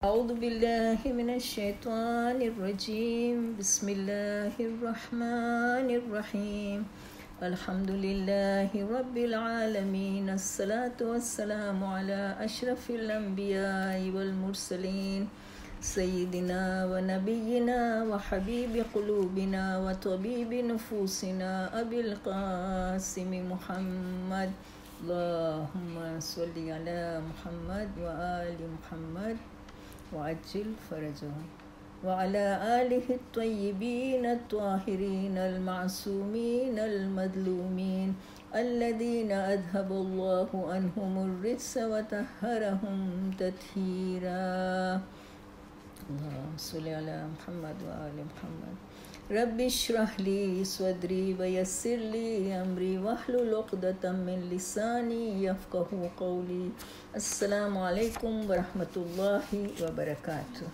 أعوذ بالله من الشيطان الرجيم بسم الله الرحمن الرحيم الحمد لله رب العالمين الصلاة والسلام على أشرف الأنبياء والمرسلين سيدنا ونبينا وحبيب قلوبنا وطبيب نفوسنا أبي القاسم محمد اللهم صل على محمد وآل محمد وعجل فرجهم وعلى آله الطيبين الطاهرين المعصومين المظلومين الذين أذهب الله عنهم الرجس وطهرهم تطهيرا اللهم صل على محمد وآل محمد رب اشرح لي صدري ويسر لي أمري واحلل عقدة من لساني يفقه قولي السلام عليكم ورحمة الله وبركاته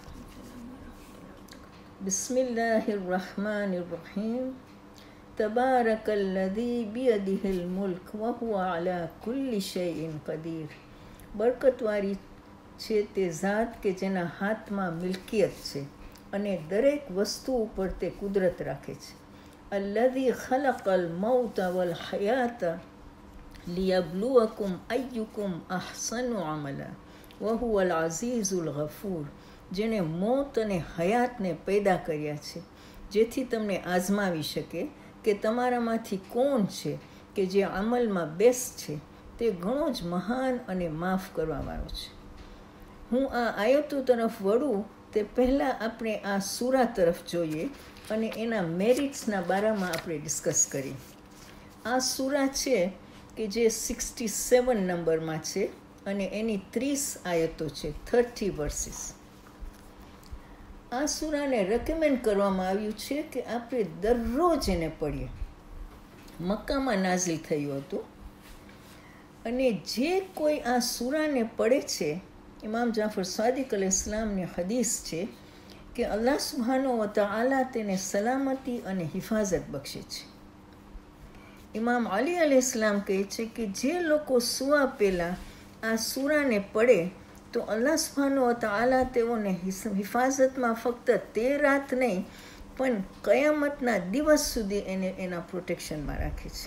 بسم الله الرحمن الرحيم تبارك الذي بيده الملك وهو على كل شيء قدير બરકતવાળી છે તે ઝાત કે જેના હાથમાં મિલકિયત છે અને દરેક વસ્તુ ઉપર તે કુદરત રાખે છે અલ્લઝી ખલકલ મૌત વલ હયાત લિયબ્લુવકુમ અય્યુકુમ અહસનુ અમલા વહુવલ અઝીઝુલ ગફૂર જેણે મોત અને હયાતને પેદા કર્યા છે જેથી તમને આઝમાવી શકે કે તમારામાંથી કોણ છે કે જે અમલમાં બેસ્ટ છે તે ઘણો જ મહાન અને માફ કરવાવાળો છે હું આ આયતો તરફ વળું તે પહેલાં આપણે આ સૂરા તરફ જોઈએ અને એના મેરિટ્સના બારામાં આપણે ડિસ્કસ કરીએ આ સૂરા છે કે જે 67 નંબરમાં છે અને એની 30 આયતો છે 30 વર્સિસ આ સૂરાને રેકમેન્ડ કરવામાં આવ્યું છે કે આપણે દરરોજ એને પઢીએ મક્કામાં નાઝિલ થયું હતું અને જે કોઈ આ સૂરાને પડે છે ઇમામ જાફર સાદિક અલૈહિસ્સલામની હદીસ છે કે અલ્લાહ સુબ્હાનહુ વ તઆલા તેને સલામતી અને હિફાજત બક્ષે છે ઇમામ અલી અલૈહિસ્સલામ કહે છે કે જે લોકો સૂવા પહેલાં આ સૂરાને પડે તો અલ્લાહ સુબ્હાનહુ વ તઆલા તેઓને હિફાજતમાં ફક્ત તે રાત નહીં પણ કયામતના દિવસ સુધી એના પ્રોટેક્શનમાં રાખે છે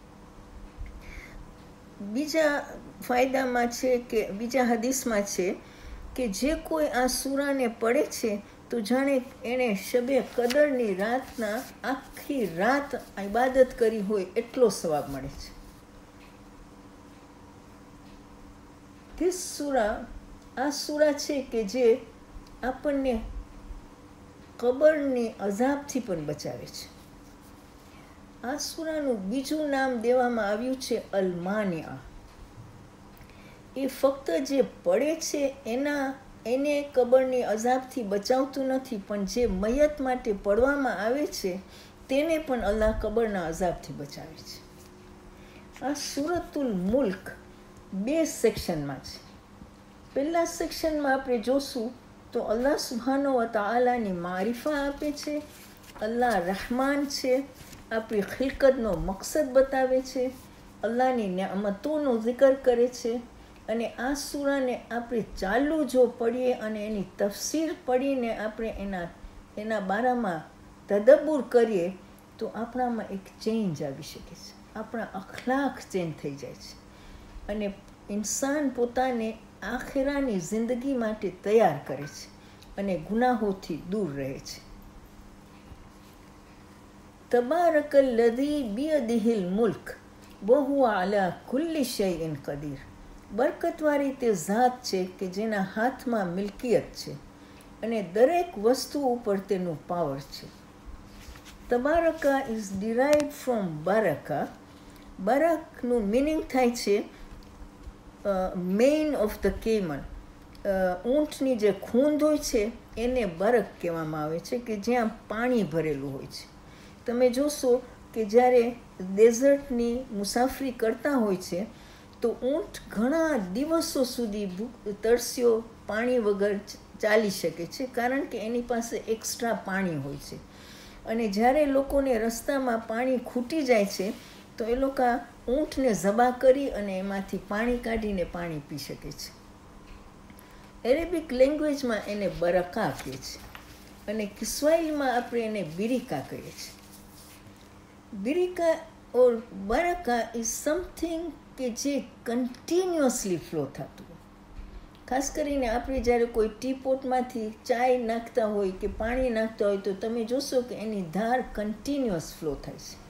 બીજા ફાયદામાં છે કે બીજા હદીસમાં છે કે જે કોઈ આ સૂરાને પડે છે તો જાણે એણે શબે કદરની રાતના આખી રાત ઇબાદત કરી હોય એટલો સવાબ મળે છે આ સૂરા છે કે જે આપણને કબરની અઝાબથી પણ બચાવે છે આ સૂરાનું બીજું નામ દેવામાં આવ્યું છે અલ-માનિઆ એ ફક્ત જે પડે છે એને કબરની અઝાબથી બચાવતું નથી પણ જે મયત માટે પડવામાં આવે છે તેને પણ અલ્લાહ કબરના અઝાબથી બચાવે છે આ સૂરતુલ મુલ્ક 2 સેક્શનમાં છે પહેલા સેક્શનમાં આપણે જોશું તો અલ્લાહ સુબ્હાનહુ વ તઆલાની મારિફા આપે છે અલ્લાહ રહમાન છે આપણી ખિલકતનો મકસદ બતાવે છે અલ્લાહની નિયામતોનો zikr કરે છે અને આ સૂરાને આપણે ચાલુ જો પઢીએ અને એની તફસીર પઢીને આપણે એના બારામાં તદબ્બુર કરીએ તો આપણામાં એક ચેન્જ આવી શકે છે આપણા અખલાક ચેન્જ થઈ જાય છે અને ઇન્સાન પોતાને આખિરાની જિંદગી માટે તૈયાર કરે છે અને ગુનાહોથી દૂર રહે છે تبارك الذي بيده الملك وهو على كل شيء قدير બરકતવાળી તે ઝાત છે કે જેના હાથમાં મિલકિયત છે અને દરેક વસ્તુ ઉપર તેનું પાવર છે તબારકા ઇઝ ડિરાઇવ્ડ ફ્રોમ બારકા બારકનું મિનિંગ થાય છે મેઇન ઓફ ધ કેમલ ઊંટની જે ખૂંદ હોય છે એને બરક કહેવામાં આવે છે કે જ્યાં પાણી ભરેલું હોય છે તમે જોશો કે જ્યારે ડેઝર્ટની મુસાફરી કરતા હોય છે તો ઊંટ ઘણા દિવસો સુધી તરસ્યો પાણી વગર ચાલી શકે છે કારણ કે એની પાસે એક્સ્ટ્રા પાણી હોય છે અને જ્યારે લોકોને રસ્તામાં પાણી ખૂટી જાય છે તો એ લોકો ઊંટને ઝબા કરી અને એમાંથી પાણી કાઢીને પાણી પી શકે છે એરેબિક લેંગ્વેજમાં એને બરકા કહે છે અને કિસ્વાઈલમાં આપણે એને બિરિકા કહીએ છીએ. બિરિકા ઓર બરકા ઇઝ સમથિંગ કે જે કન્ટિન્યુઅસલી ફ્લો થતું હોય. ખાસ કરીને આપણે જ્યારે કોઈ ટીપોટમાંથી ચાય નાખતા હોય કે પાણી નાખતા હોય તો તમે જોશો કે એની ધાર કન્ટિન્યુઅસ ફ્લો થાય છે.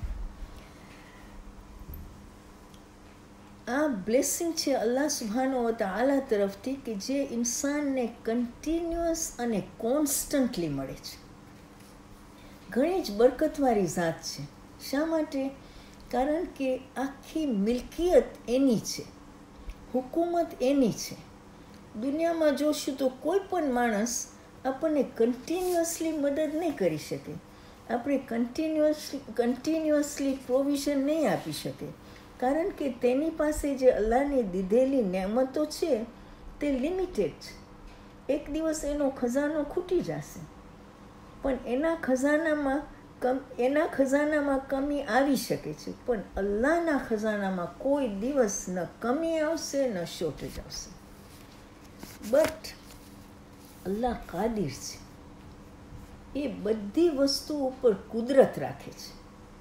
આ બ્લેસિંગ છે અલ્લાહ સુબ્હાનહુ વ તઆલા તરફથી કે જે ઇન્સાનને કન્ટિન્યુઅસ અને કોન્સ્ટન્ટલી મળે છે. ઘણી જ બરકતવાળી ઝાત છે. શા માટે? કારણ કે આખી મિલ્કિયત એની છે, હુકુમત એની છે. દુનિયામાં જોશું તો કોઈ પણ માણસ આપણને કન્ટિન્યુઅસલી મદદ નહીં કરી શકે, આપણે કન્ટિન્યુઅસલી પ્રોવિઝન નહીં આપી શકે, કારણ કે તેની પાસે જે અલ્લાહની દીધેલી નેમતો છે તે લિમિટેડ છે. એક દિવસ એનો ખજાનો ખૂટી જશે, પણ એના ખજાનામાં કમી આવી શકે છે, પણ અલ્લાહના ખજાનામાં કોઈ દિવસ ન કમી આવશે ન શોર્ટેજ આવશે. બટ અલ્લાહ કાદિર છે, એ બધી વસ્તુ ઉપર કુદરત રાખે છે.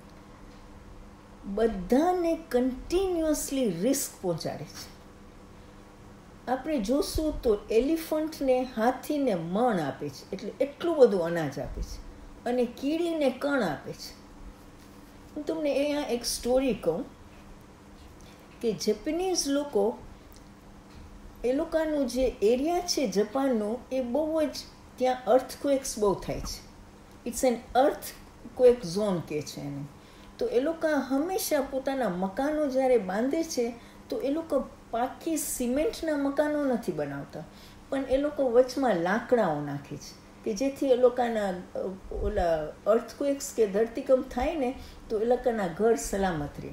બધાને કન્ટિન્યુઅસલી રિસ્ક પહોંચાડે છે. આપણે જોશું તો એલિફન્ટને હાથીને મણ આપે છે, એટલે એટલું બધું અનાજ આપે છે, અને કીડીને કણ આપે છે. હું તમને અહીંયા એક સ્ટોરી કહું કે જેપનીઝ લોકો, એ લોકોનું જે એરિયા છે જપાનનું, એ બહુ જ ત્યાં અર્થક્વેક્સ બહુ થાય છે. ઇટ્સ એન અર્થક્વેક ઝોન કહે છે એને. તો એ લોકો હંમેશા પોતાના મકાનો જ્યારે બાંધે છે તો એ લોકો પાકી સિમેન્ટના મકાનો નથી બનાવતા, પણ એ લોકો વચમાં લાકડાઓ નાખે છે કે જેથી એ લોકોના ઓલા અર્થક્વેક્સ કે ધરતીકંપ થાય ને તો એ લોકોના ઘર સલામત રહે.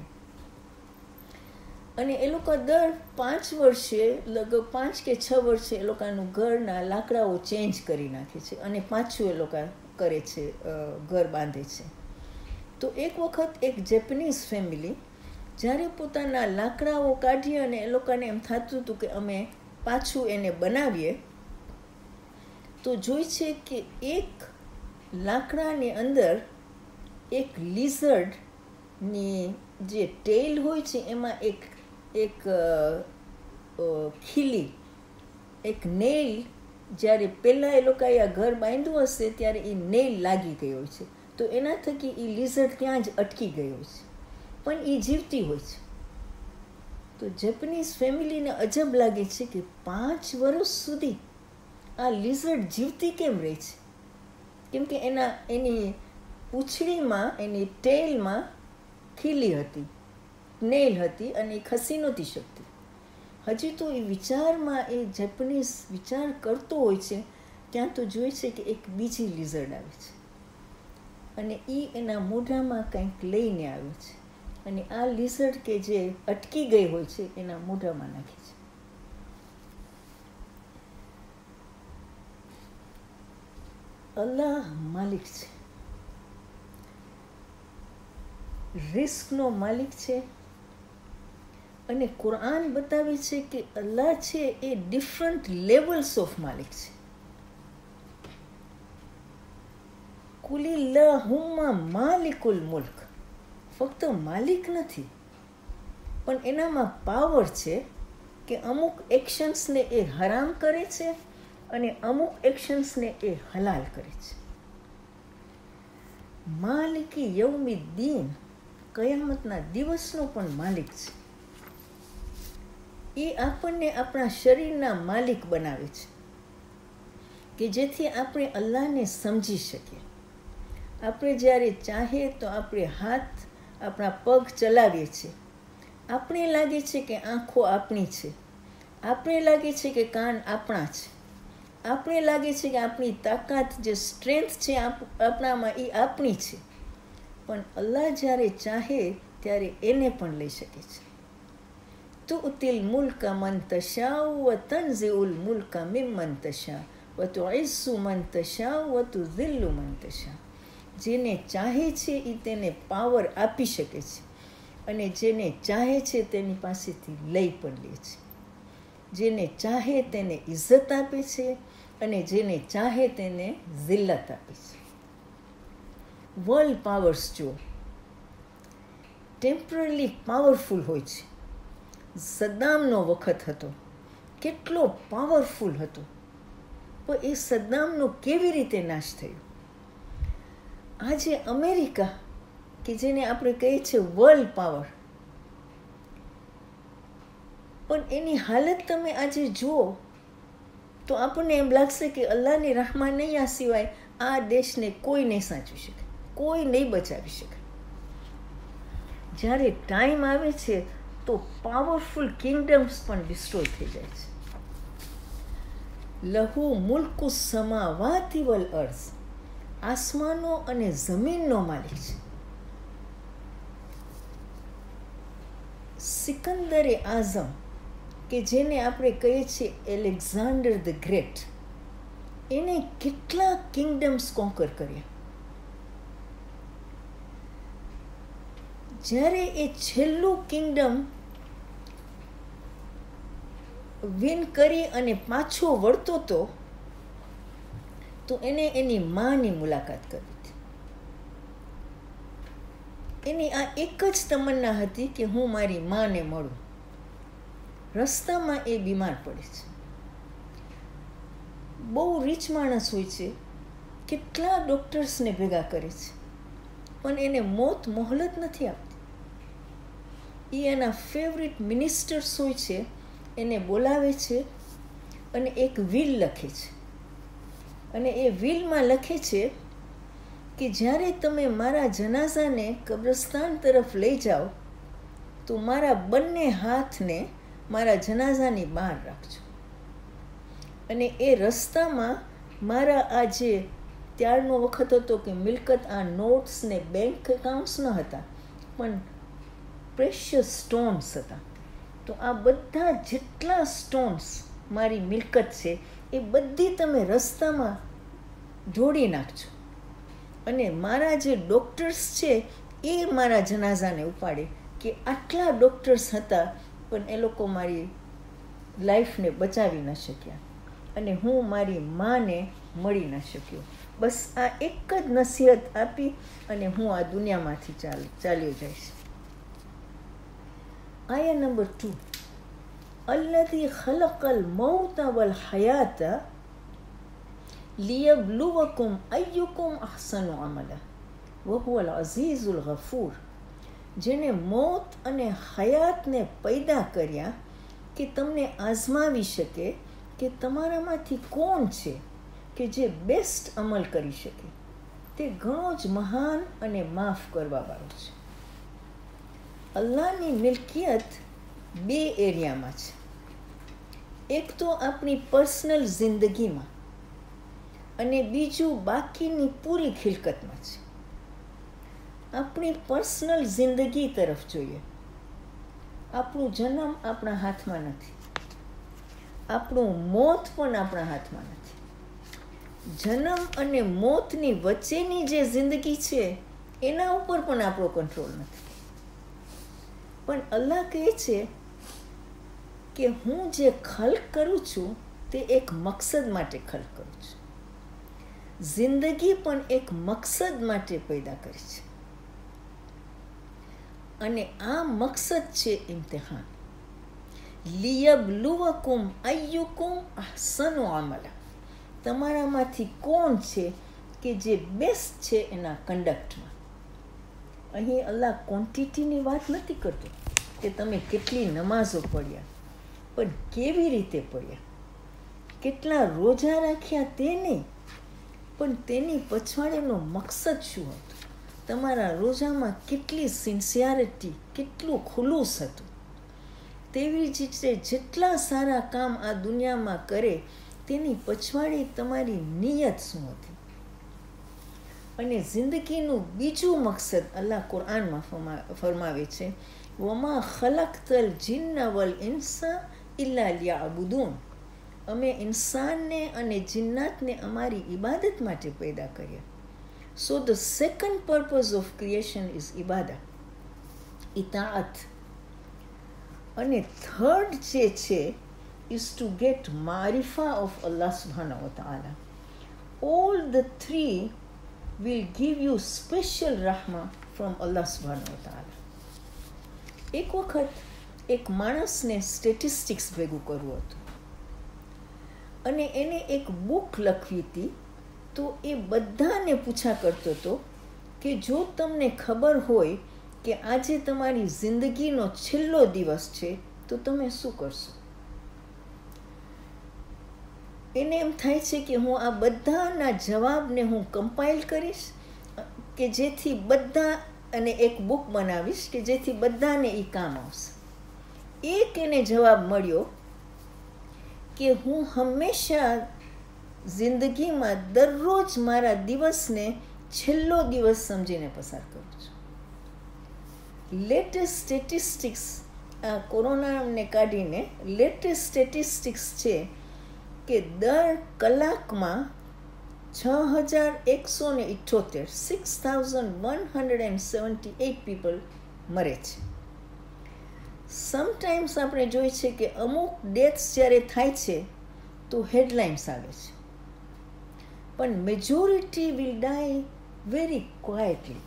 અને એ લોકો દર 5 વર્ષે, લગભગ 5 કે 6 વર્ષે એ લોકોનું ઘરના લાકડાઓ ચેન્જ કરી નાખે છે અને પાછું એ લોકો કરે છે, ઘર બાંધે છે. તો એક વખત એક જેપનીઝ ફેમિલી જ્યારે પોતાના લાકડાઓ કાઢી અને એ લોકોને એમ થતું હતું કે અમે પાછું એને બનાવીએ, તો જોઈ છે કે એક લાકડાની અંદર એક લિઝર્ડની જે ટેલ હોય છે એમાં એક ખીલી, એક નેલ, જ્યારે પહેલાં એ લોકોએ આ ઘર બાંધ્યું હશે ત્યારે એ નેલ લાગી ગઈ હોય છે. તો એના થકી એ લિઝર્ડ ત્યાં જ અટકી ગયો છે, પણ એ જીવતી હોય છે. તો જેપનીઝ ફેમિલીને અજબ લાગે છે કે 5 વર્ષ સુધી આ લિઝર્ડ જીવતી કેમ રહે છે? કેમ કે એની પૂંછડીમાં, એની ટેલમાં ખીલી હતી, નેલ હતી, અને એ ખસી નહોતી શકતી. હજી તો એ વિચારમાં એ જેપનીઝ વિચાર કરતો હોય છે ત્યાં તો જોઈ છે કે એક બીજી લિઝર્ડ આવે છે અને એ એના મોઢામાં કંઈક લઈને આવ્યો છે અને આ લિઝર્ડ કે જે અટકી ગઈ હોય છે એના મોઢામાં નાખે છે. અલ્લાહ માલિક છે, રિસ્કનો માલિક છે, અને કુરાન બતાવે છે કે અલ્લાહ છે એ ડિફરન્ટ લેવલ્સ ઓફ માલિક છે. કુલિલ્લાહુમ્મા માલિકુલ મુલ્ક, ફક્ત માલિક નથી, પણ એનામાં પાવર છે કે અમુક એક્શન્સને એ હરામ કરે છે અને અમુક એક્શન્સને એ હલાલ કરે છે. માલિકી યૌમિદ્દીન, કયામતના દિવસનો પણ માલિક છે. એ આપણને આપણા શરીરના માલિક બનાવે છે કે જેથી આપણે અલ્લાહને સમજી શકીએ. આપણે જ્યારે ચાહીએ તો આપણે હાથ, આપણા પગ ચલાવીએ છીએ, આપણે લાગે છે કે આંખો આપણી છે, આપણે લાગે છે કે કાન આપણા છે, આપણે લાગે છે કે આપણી તાકાત, જે સ્ટ્રેન્થ છે આપણામાં, એ આપણી છે, પણ અલ્લાહ જ્યારે ચાહે ત્યારે એને પણ લઈ શકે છે. તુઅતિલ મુલ્કા મન તશાઉ વ તનઝિઉલ મુલ્કા મિમ્મન તશા વ તુઇસ્સુ મન તશા વ તુઝિલ્લુ મન તશા. જેને ચાહે છે એ તેને પાવર આપી શકે છે અને જેને ચાહે છે તેની પાસેથી લઈ પણ લે છે. જેને ચાહે તેને ઇજ્જત આપે છે અને જેને ચાહે તેને જિલ્લત આપે છે. વર્લ્ડ પાવર્સ જો ટેમ્પરરી પાવરફુલ હોય છે. સદ્દામનો વખત હતો, કેટલો પાવરફુલ હતો, પણ એ સદ્દામનો કેવી રીતે નાશ થયો? આજે અમેરિકા કે જેને આપણે કહીએ છીએ વર્લ્ડ પાવર, પણ એની હાલત તમે આજે જુઓ તો આપણને એમ લાગશે કે અલ્લાહની રહમત નહીં આ સિવાય આ દેશને કોઈ નહીં સાચવી શકે, કોઈ નહીં બચાવી શકે. જ્યારે ટાઈમ આવે છે તો પાવરફુલ કિંગડમ્સ પણ ડિસ્ટ્રોય થઈ જાય છે. લહુ મુલ્કુ સમાવાતિ વલ અર્ઝ, આસમાનો અને જમીનનો માલિક છે. સિકંદરે આઝમ કે જેને આપણે કહીએ છીએ એલેક્ઝાન્ડર ધ ગ્રેટ, એને કેટલા કિંગડમ્સ કોન્કર કર્યા. જ્યારે એ છેલ્લું કિંગડમ વિન કરી અને પાછો વળતો હતો તો એને એની માની મુલાકાત કરી હતી. એની આ એક જ તમન્ના હતી કે હું મારી માને મળું. રસ્તામાં એ બીમાર પડે છે. બહુ રીચ માણસ હોય છે, કેટલા ડૉક્ટર્સને ભેગા કરે છે, પણ એને મોત મોહલત નથી આપતી. એ એના ફેવરિટ મિનિસ્ટર્સ હોય છે, એને બોલાવે છે અને એક વિલ લખે છે. અને એ વિલમાં લખે છે કે જ્યારે તમે મારા જનાઝાને કબ્રસ્તાન તરફ લઈ જાઓ તો મારા બંને હાથને મારા જનાઝાની બહાર રાખજો. અને એ રસ્તામાં મારા આ જે ત્યારનો વખત હતો કે મિલકત, આ નોટ્સ ને બેંક એકાઉન્ટ્સ ન હતા, પણ પ્રેશિયસ સ્ટોન્સ હતા. તો આ બધા જેટલા સ્ટોન્સ મારી મિલકત છે એ બધી તમે રસ્તામાં ઢોળી નાખજો. અને મારા જે ડૉક્ટર્સ છે એ મારા જનાઝાને ઉપાડે કે આટલા ડૉક્ટર્સ હતા પણ એ લોકો મારી લાઈફને બચાવી ન શક્યા અને હું મારી માને મળી ન શક્યો. બસ આ એક જ નસીહત આપી અને હું આ દુનિયામાંથી ચાલ્યો જઈશ. આયા નંબર 2, અલ્લઝી ખલકલ મૌત વલ હયાત લિયબ્લુવકુમ અય્યુકુમ અહસનુ અમલા વહુવલ અઝીઝુલ ગફૂર. જેને મોત અને હયાતને પેદા કર્યા કે તમને આઝમાવી શકે કે તમારામાંથી કોણ છે કે જે બેસ્ટ અમલ કરી શકે. તે ઘણો જ મહાન અને માફ કરવાવાળો છે. અલ્લાહની મિલકિયત 2 એરિયામાં છે. એક તો આપણી પર્સનલ જિંદગીમાં અને બીજું બાકીની પૂરી ખિલકતમાં છે. આપણી પર્સનલ જિંદગી તરફ જોઈએ. આપણું જન્મ આપણા હાથમાં નથી, આપણું મોત પણ આપણા હાથમાં નથી. જન્મ અને મોતની વચ્ચેની જે જિંદગી છે એના ઉપર પણ આપણો કંટ્રોલ નથી. પણ અલ્લાહ કહે છે કે હું જે ખલ્ક કરું છું તે એક મકસદ માટે ખલ્ક કરું છું. જિંદગી પણ એક મકસદ માટે પેદા કરી છે અને આ મકસદ છે ઇમ્તિહાન. લિયબ્લુવકુમ અય્યુકુમ અહસનુ અમલા. તમારામાંથી કોણ છે કે જે બેસ્ટ છે એના કંડક્ટમાં. અહીં અલ્લાહ ક્વોન્ટિટીની વાત નથી કરતો કે તમે કેટલી નમાઝો પઢ્યા, પણ કેવી રીતે પઢ્યા, કેટલા રોજા રાખ્યા તે નહીં, પણ તેની પછવાડેનો મકસદ શું હતો. તમારા રોજામાં કેટલી સિન્સિયરિટી, કેટલું ખુલૂસ હતું. તેવી જ રીતે જેટલા સારા કામ આ દુનિયામાં કરે તેની પછવાડે તમારી નિયત શું હતી. અને જિંદગીનું બીજું મકસદ અલ્લાહ કુરાનમાં ફરમાવે છે, વમા ખલકતલ જિન્ન વલ ઇન્સા ઇલ્લા લિયઅબુદૂન. અમે ઇન્સાનને અને જિન્નાતને અમારી ઇબાદત માટે પેદા કર્યા. So the second purpose of creation is ઇબાદા, ઇતાઅત. અને થર્ડ જે છે is to get marifa of Allah subhanahu wa ta'ala. All the three will give you special rahmah from Allah subhanahu wa ta'ala. એક વખત એક માણસને સ્ટેટિસ્ટિક્સ ભેગું કરવું હતું અને એને એક બુક લખવી હતી. તો એ બધાને પૂછા કરતો હતો કે જો તમને ખબર હોય કે આજે તમારી જિંદગીનો છેલ્લો દિવસ છે તો તમે શું કરશો. એને એમ થાય છે કે હું આ બધાના જવાબને હું કમ્પાઇલ કરીશ કે જેથી બધા, અને એક બુક બનાવીશ કે જેથી બધાને એ કામ આવશે. એક એને જવાબ મળ્યો કે હું હંમેશા જિંદગીમાં દરરોજ મારા દિવસને છેલ્લો દિવસ સમજીને પસાર કરું છું. લેટેસ્ટ સ્ટેટિસ્ટિક્સ, આ કોરોનાને કાઢીને લેટેસ્ટ સ્ટેટિસ્ટિક્સ છે કે દર કલાકમાં 6178 6178 પીપલ મરે છે. સમટાઈમ્સ આપણે જોઈએ છે કે અમુક ડેથ્સ જ્યારે થાય છે તો હેડલાઇન્સ આવે છે, પણ majority will die very quietly.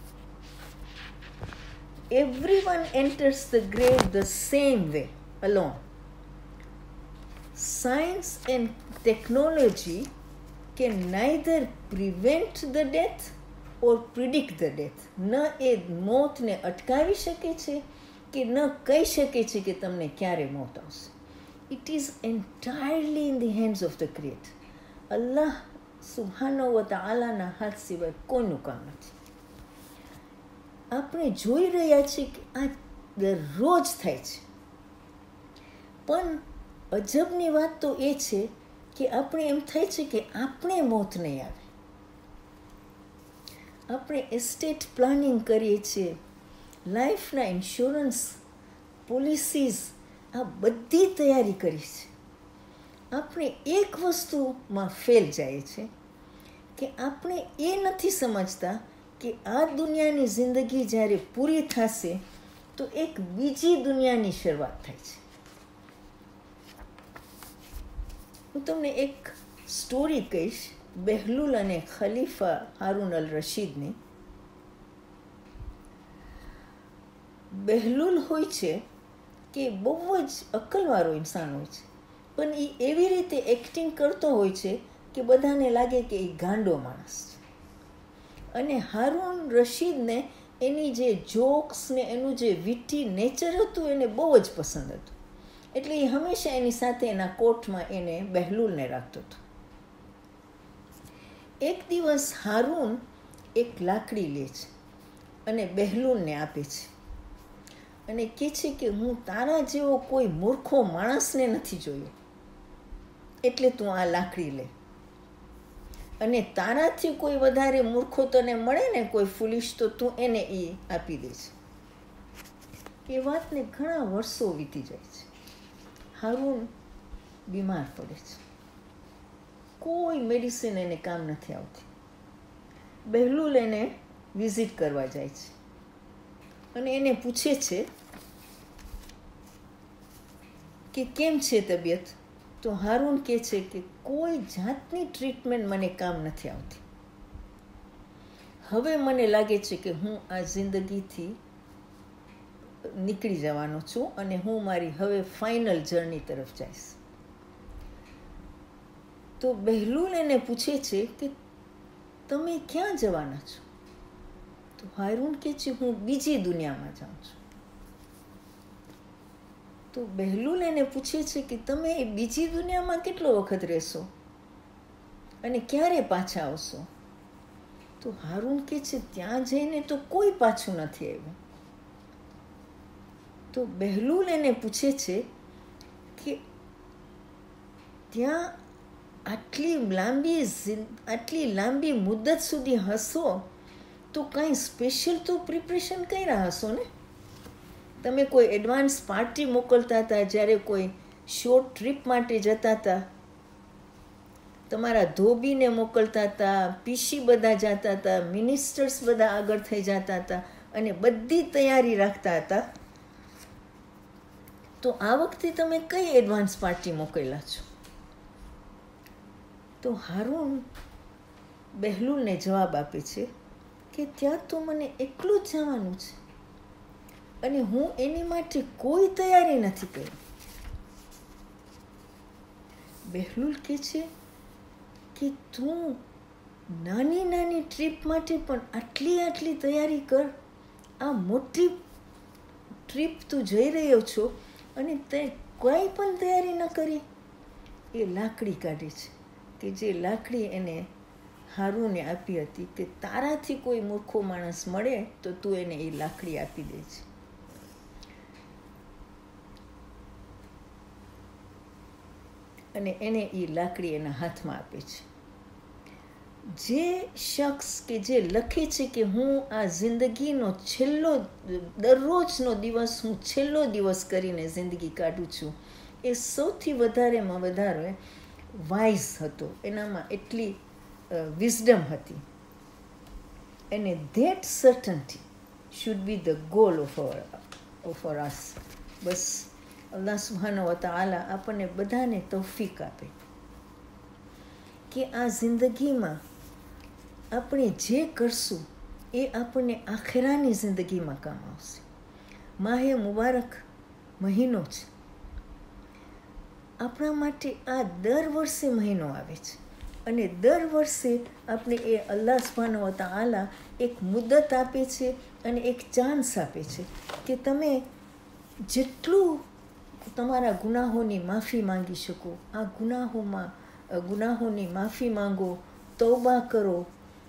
Everyone enters the grave the same way, alone. Science and technology can neither prevent the death or predict the death. ન એ મોતને અટકાવી શકે છે કે ન કહી શકે છે કે તમને ક્યારે મોત આવશે. It is entirely in the hands of the Creator. Allah સુબ્હાનહુ વ તઆલાના હાથ સિવાય કોઈનું કામ નથી. આપણે જોઈ રહ્યા છીએ કે આ દરરોજ થાય છે, પણ અજબની વાત તો એ છે કે આપણે એમ થાય છે કે આપણે મોત નહીં આવે. આપણે એસ્ટેટ પ્લાનિંગ કરીએ છીએ, લાઈફના ઇન્સ્યોરન્સ પોલિસીસ, આ બધી તૈયારી કરી છે. આપણે એક વસ્તુમાં ફેલ જાય છે કે આપણે એ નથી સમજતા કે આ દુનિયાની જિંદગી જ્યારે પૂરી થશે તો એક બીજી દુનિયાની શરૂઆત થાય છે. હું તમને એક સ્ટોરી કહીશ બેહલુલ અને ખલીફા હારૂન અલ રશીદની. બેહલુલ હોય છે કે બહુ જ અક્કલવાળો ઇન્સાન હોય છે, પણ એ એવી રીતે એક્ટિંગ કરતો હોય છે કે બધાને લાગે કે એ ગાંડો માણસ છે. અને હારૂન રશીદને એની જે જોક્સ ને એનું જે વિટી નેચર હતું એને બહુ જ પસંદ હતું, એટલે એ હંમેશા એની સાથે એના કોટમાં એને બેહલુલને રાખતો હતો. એક દિવસ હારૂન એક લાકડી લે છે અને બેહલુલને આપે છે અને કહે છે કે હું તારા જેવો કોઈ મૂર્ખો માણસને નથી જોયો, એટલે તું આ લાકડી લે, અને તારાથી કોઈ વધારે મૂર્ખો તને મળે ને કોઈ ફૂલિશ, તો તું એને એ આપી દે છે. એ વાતને ઘણા વર્ષો વીતી જાય છે. હારૂન બીમાર પડે છે, કોઈ મેડિસિન એને કામ નથી આવતી. બેહલુલ એને વિઝિટ કરવા જાય છે અને એને પૂછે છે કે કેમ છે તબિયત. તો હારૂન કહે છે કે કોઈ જાતની ટ્રીટમેન્ટ મને કામ નથી આવતી. હવે મને લાગે છે કે હું આ જિંદગીથી નીકળી જવાનો છું અને હું મારી હવે ફાઇનલ જર્ની તરફ જઈશ. તો બેહલુલ એને પૂછે છે કે તમે ક્યાં જવાના છો. તો હારૂન કહે છે હું બીજી દુનિયામાં જાઉં છું. તો બેહલુલ એને પૂછે છે કે તમે એ બીજી દુનિયામાં કેટલો વખત રહેશો અને ક્યારે પાછા આવશો. તો હારૂન કહે છે ત્યાં જઈને તો કોઈ પાછું નથી આવ્યું. તો બેહલુલ એને પૂછે છે કે ત્યાં આટલી લાંબી મુદ્દત સુધી હશો તો કાંઈ સ્પેશિયલ તો પ્રિપરેશન કર્યા હશો ને. તમે કોઈ એડવાન્સ પાર્ટી મોકલતા હતા, જ્યારે કોઈ શોર્ટ ટ્રીપ માટે જતા હતા, તમારા ધોબીને મોકલતા હતા, પીસી બધા જતા હતા, મિનિસ્ટર્સ બધા આગળ થઈ જતા હતા અને બધી તૈયારી રાખતા હતા તો આ વખતે તમે કઈ એડવાન્સ પાર્ટી મોકલેલા છો? તો હારૂન બહેલુલને જવાબ આપે છે કે ત્યાં તો મને એકલું જ જવાનું છે અને હું એની માટે કોઈ તૈયારી નથી કરી. બહેલુલ કહે છે કે તું નાની નાની ટ્રીપ માટે પણ આટલી તૈયારી કર. આ મોટી ટ્રીપ તું જઈ રહ્યો છો અને તે કોઈ પણ તૈયારી ન કરી. એ લાકડી કાઢે છે કે જે લાકડી એને હારૂને આપી હતી કે તારાથી કોઈ મૂર્ખો માણસ મળે તો તું એને એ લાકડી આપી દે છે. અને એને એ લાકડી એના હાથમાં આપે છે. જે શખ્સ કે જે લખે છે કે હું આ જિંદગીનો દરરોજનો દિવસ હું છેલ્લો દિવસ કરીને જિંદગી કાઢું છું, એ સૌથી વધારેમાં વધારે વાઇઝ હતો. એનામાં એટલી વિઝડમ હતી. અને that certainty should be the goal of us. બસ અલ્લાહ સુબ્હાનહુ વ તઆલા આપણને બધાને તૌફીક આપે કે આ જિંદગીમાં આપણે જે કરશું એ આપણને આખિરાની જિંદગીમાં કામ આવશે. માહે મુબારક મહિનો છે. આપણા માટે આ દર વર્ષે મહિનો આવે છે અને દર વર્ષે આપણે એ અલ્લાહ સુબ્હાનહુ વ તઆલા એક મુદ્દત આપે છે અને એક ચાન્સ આપે છે કે તમે જેટલું તમારા ગુનાહોની માફી માંગી શકો, આ ગુનાહોની માફી માંગો, તૌબા કરો.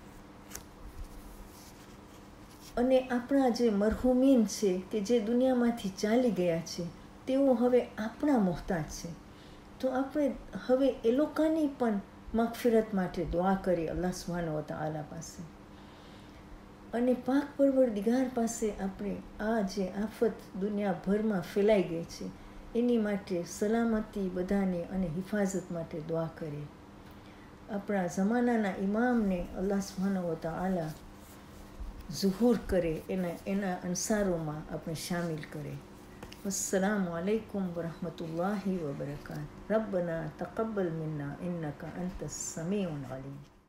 અને આપણા જે મરહુમીન છે કે જે દુનિયામાંથી ચાલી ગયા છે તેઓ હવે આપણા મોહતાજ છે. તો આપણે હવે એ લોકોની પણ મગફિરત માટે દુઆ કરીએ અલ્લાહ સુબ્હાનહુ વ તઆલા પાસે. અને પાક પરવરદિગાર પાસે આપણે આ જે આફત દુનિયાભરમાં ફેલાઈ ગઈ છે એની માટે સલામતી બધાને અને હિફાજત માટે દુઆ કરીએ. આપણા જમાનાના ઇમામને અલ્લાહ સુબ્હાનહુ વ તઆલા ઝુહૂર કરે, એના અંસારોમાં આપણે શામિલ કરે. અસ્સલામુ અલૈકુમ વરહમતુલ્લાહિ વબરકાતુહુ. રબ્બના તaqabbal મિન્ના ઇન્નકા અંતસ સમીઉલ અલીમ.